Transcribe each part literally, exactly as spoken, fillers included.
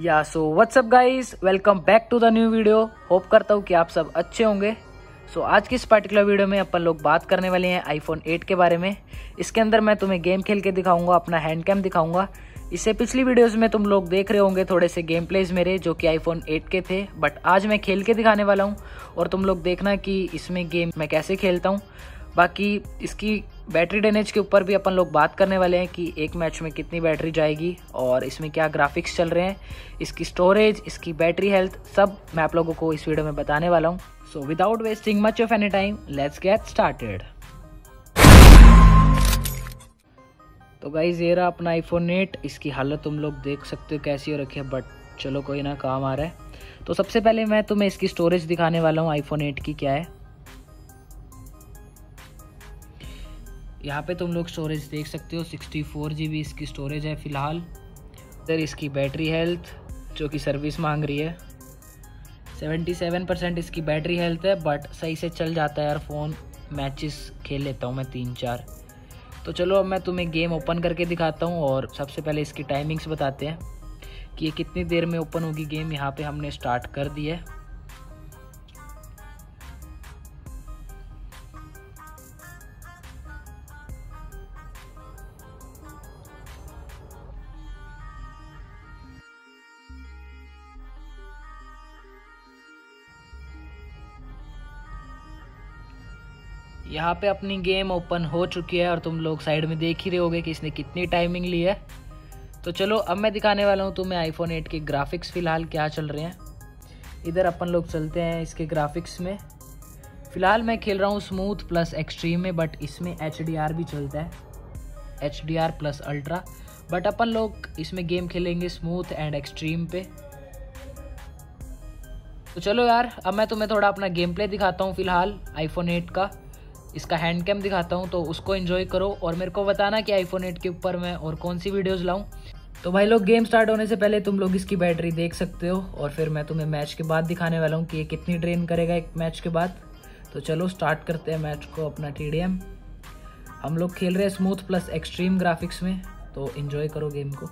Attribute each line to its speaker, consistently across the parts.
Speaker 1: या so what's up guys, welcome back to the new video. Hope करता हूँ कि आप सब अच्छे होंगे। सो so, आज की इस पर्टिकुलर वीडियो में अपन लोग बात करने वाले हैं आईफोन एट के बारे में। इसके अंदर मैं तुम्हें गेम खेल के दिखाऊंगा, अपना हैंड कैम दिखाऊंगा। इससे पिछली वीडियोस में तुम लोग देख रहे होंगे थोड़े से गेम प्लेज मेरे जो कि आईफोन एट के थे, बट आज मैं खेल के दिखाने वाला हूँ और तुम लोग देखना कि इसमें गेम मैं कैसे खेलता हूँ। बाकी इसकी बैटरी ड्रेनेज के ऊपर भी अपन लोग बात करने वाले हैं कि एक मैच में कितनी बैटरी जाएगी और इसमें क्या ग्राफिक्स चल रहे हैं, इसकी स्टोरेज, इसकी बैटरी हेल्थ, सब मैं आप लोगों को इस वीडियो में बताने वाला हूँ। So without wasting much of any time, let's get started. तो गाइज ये रहा अपना आईफोन एट। इसकी हालत तुम लोग देख सकते हो कैसी हो रखी है, बट चलो कोई ना, काम आ रहा है। तो सबसे पहले मैं तुम्हें इसकी स्टोरेज दिखाने वाला हूँ आईफोन एट की क्या है। यहाँ पे तुम लोग स्टोरेज देख सकते हो, सिक्सटी फोर जी बी इसकी स्टोरेज है फ़िलहाल। इधर इसकी बैटरी हेल्थ जो कि सर्विस मांग रही है, सेवेंटी सेवन परसेंट इसकी बैटरी हेल्थ है, बट सही से चल जाता है यार फ़ोन। मैचेस खेल लेता हूँ मैं तीन चार। तो चलो अब मैं तुम्हें गेम ओपन करके दिखाता हूँ और सबसे पहले इसकी टाइमिंग्स बताते हैं कि ये कितनी देर में ओपन होगी गेम। यहाँ पे हमने स्टार्ट कर दी है। यहाँ पे अपनी गेम ओपन हो चुकी है और तुम लोग साइड में देख ही रहे होगे कि इसने कितनी टाइमिंग ली है। तो चलो अब मैं दिखाने वाला हूँ तुम्हें आईफोन एट के ग्राफिक्स फ़िलहाल क्या चल रहे हैं। इधर अपन लोग चलते हैं इसके ग्राफिक्स में। फ़िलहाल मैं खेल रहा हूँ स्मूथ प्लस एक्सट्रीम में, बट इसमें एच डी आर भी चलता है, H D R plus ultra. But अपन लोग इसमें गेम खेलेंगे स्मूथ एंड एक्सट्रीम पे। तो चलो यार अब मैं तुम्हें थोड़ा अपना गेम प्ले दिखाता हूँ फ़िलहाल आईफोन एट का। इसका हैंड कैम दिखाता हूँ, तो उसको एंजॉय करो और मेरे को बताना कि आईफोन एट के ऊपर मैं और कौन सी वीडियोस लाऊं। तो भाई लोग गेम स्टार्ट होने से पहले तुम लोग इसकी बैटरी देख सकते हो और फिर मैं तुम्हें मैच के बाद दिखाने वाला हूँ कि ये कितनी ड्रेन करेगा एक मैच के बाद। तो चलो स्टार्ट करते हैं मैच को अपना टी डी एम। हम लोग खेल रहे हैं स्मूथ प्लस एक्सट्रीम ग्राफिक्स में, तो एंजॉय करो गेम को।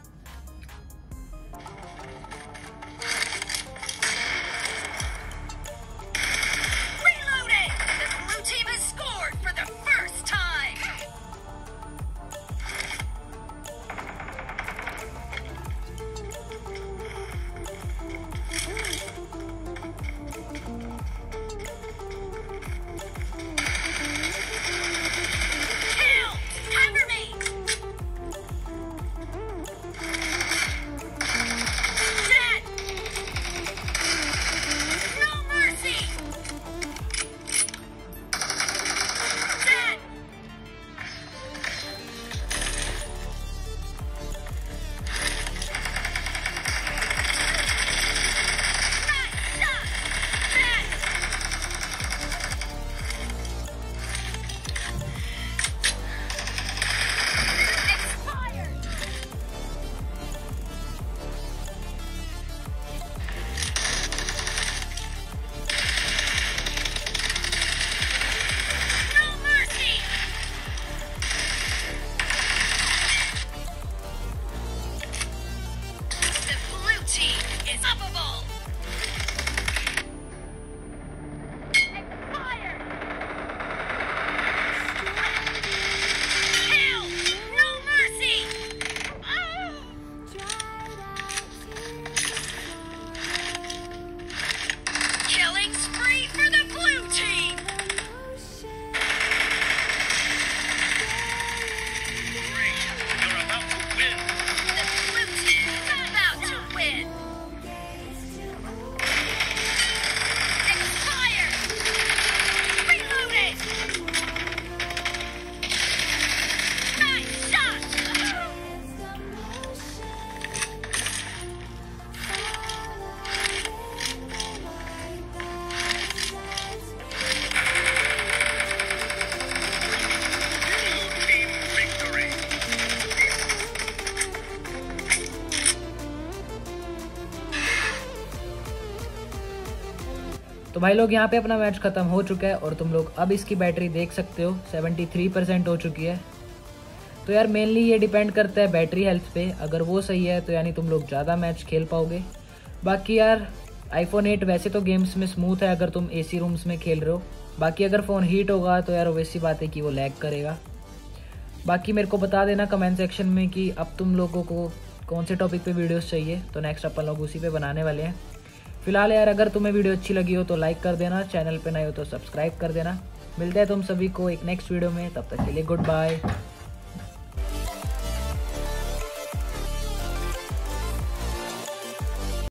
Speaker 1: तो भाई लोग यहाँ पे अपना मैच खत्म हो चुका है और तुम लोग अब इसकी बैटरी देख सकते हो, सेवेंटी थ्री परसेंट हो चुकी है। तो यार मेनली ये डिपेंड करता है बैटरी हेल्थ पे, अगर वो सही है तो यानी तुम लोग ज़्यादा मैच खेल पाओगे। बाकी यार आईफोन एट वैसे तो गेम्स में स्मूथ है अगर तुम एसी रूम्स में खेल रहे हो। बाकी अगर फ़ोन हीट होगा तो यार वैसी बात है कि वो लैग करेगा। बाकी मेरे को बता देना कमेंट सेक्शन में कि अब तुम लोगों को कौन से टॉपिक पे वीडियोस चाहिए, तो नेक्स्ट अपन लोग उसी पे बनाने वाले हैं। फिलहाल यार अगर तुम्हें वीडियो अच्छी लगी हो तो लाइक कर देना, चैनल पे नए हो तो सब्सक्राइब कर देना। मिलते हैं तुम सभी को एक नेक्स्ट वीडियो में, तब तक के लिए गुड बाय।